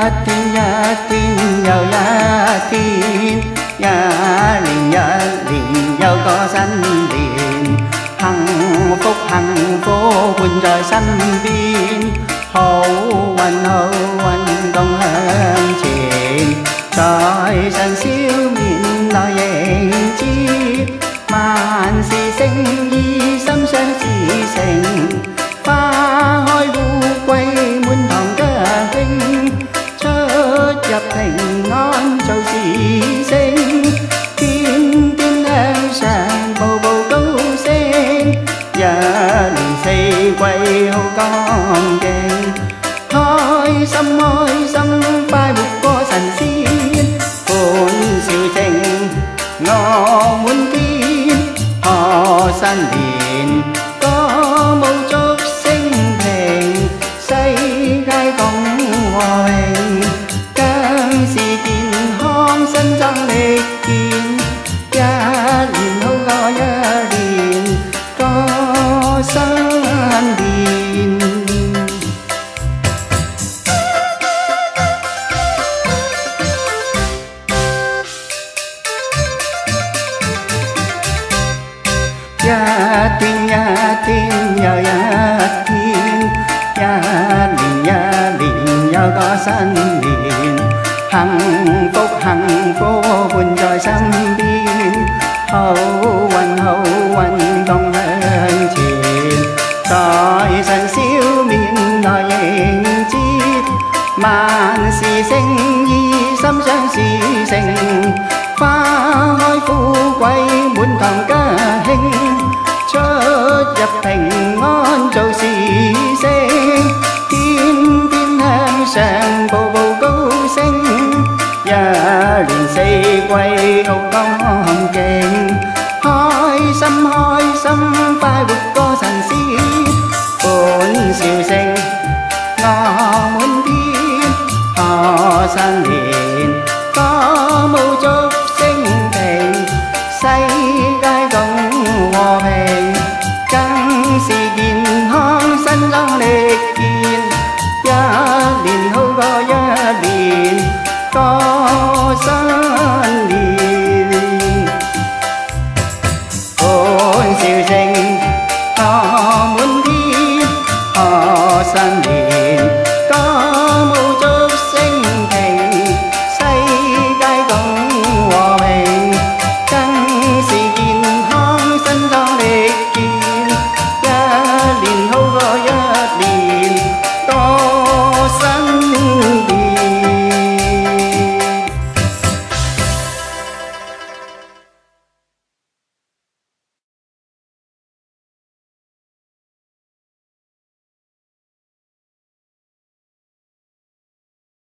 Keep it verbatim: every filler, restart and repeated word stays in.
天一天又一天，一年一年又個新年，幸福幸福伴在身邊，好運好運共向前，在晨宵面來迎接，萬事勝意心相似成，花開富貴滿堂吉慶，出入平安做事成，天天向上步步高升，一年四季好光景，開心開心快活過神仙，歡笑聲樂滿天，賀新年歌舞祝升平，世界共和榮，更是健康身壯力健，一年好過一年過新年。一天一天又一天，一年一年又個新年，幸福幸福伴在身邊，好運好運共向前，在晨宵面來迎接，萬事勝意心相似成，花開富貴滿堂吉慶，出入平安做事成，天天向上步步高升，一年四季好光景，開心開心快活